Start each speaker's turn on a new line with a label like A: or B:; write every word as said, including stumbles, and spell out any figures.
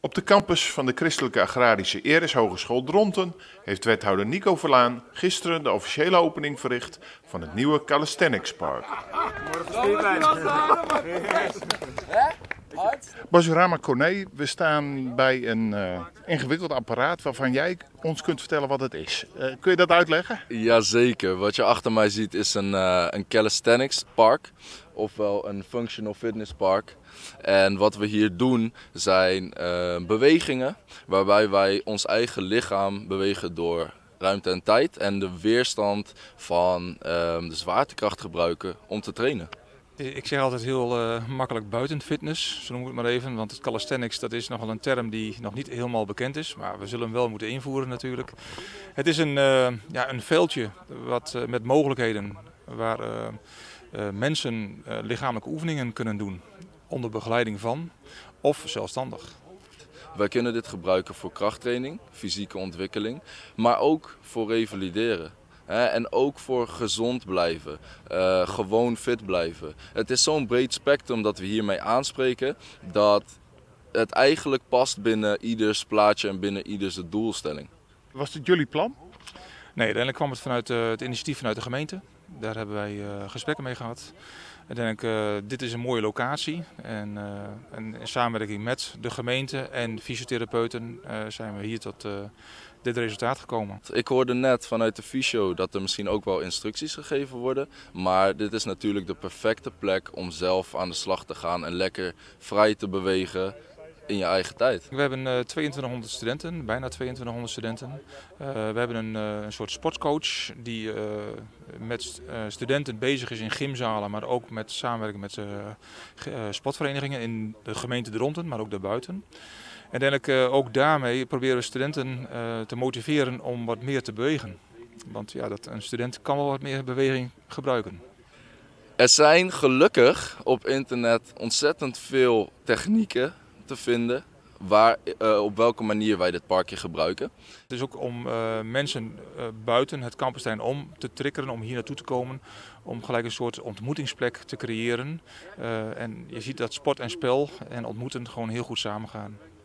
A: Op de campus van de Christelijke Agrarische Eres Hogeschool Dronten heeft wethouder Nico Verlaan gisteren de officiële opening verricht van het nieuwe Calisthenics Park. Basurama Kone, we staan bij een uh, ingewikkeld apparaat waarvan jij ons kunt vertellen wat het is. Uh, kun je dat uitleggen?
B: Jazeker, wat je achter mij ziet is een, uh, een Calisthenics Park, ofwel een Functional Fitness Park. En wat we hier doen zijn uh, bewegingen waarbij wij ons eigen lichaam bewegen door ruimte en tijd en de weerstand van uh, de zwaartekracht gebruiken om te trainen.
C: Ik zeg altijd heel uh, makkelijk buitenfitness, zo noem ik het maar even. Want het calisthenics, dat is nogal een term die nog niet helemaal bekend is. Maar we zullen hem wel moeten invoeren natuurlijk. Het is een, uh, ja, een veldje wat, uh, met mogelijkheden waar uh, uh, mensen uh, lichamelijke oefeningen kunnen doen. Onder begeleiding van of zelfstandig.
B: Wij kunnen dit gebruiken voor krachttraining, fysieke ontwikkeling, maar ook voor revalideren. He, en ook voor gezond blijven, uh, gewoon fit blijven. Het is zo'n breed spectrum dat we hiermee aanspreken dat het eigenlijk past binnen ieders plaatje en binnen ieders doelstelling.
A: Was dit jullie plan?
C: Nee, uiteindelijk kwam het vanuit uh, het initiatief vanuit de gemeente. Daar hebben wij uh, gesprekken mee gehad. Uiteindelijk, uh, dit is een mooie locatie en, uh, en in samenwerking met de gemeente en fysiotherapeuten uh, zijn we hier tot uh, dit resultaat gekomen.
B: Ik hoorde net vanuit de fysio dat er misschien ook wel instructies gegeven worden, maar dit is natuurlijk de perfecte plek om zelf aan de slag te gaan en lekker vrij te bewegen in je eigen tijd.
C: We hebben uh, tweeëntwintighonderd studenten, bijna tweeëntwintighonderd studenten. Uh, we hebben een, uh, een soort sportcoach die uh, met uh, studenten bezig is in gymzalen, maar ook met samenwerking met uh, uh, sportverenigingen in de gemeente Dronten, maar ook daarbuiten. En uiteindelijk uh, ook daarmee proberen we studenten uh, te motiveren om wat meer te bewegen. Want ja, dat, een student kan wel wat meer beweging gebruiken.
B: Er zijn gelukkig op internet ontzettend veel technieken te vinden waar, uh, op welke manier wij dit parkje gebruiken.
C: Het is ook om uh, mensen uh, buiten het campusterrein om te triggeren om hier naartoe te komen. Om gelijk een soort ontmoetingsplek te creëren. Uh, en je ziet dat sport en spel en ontmoeten gewoon heel goed samengaan.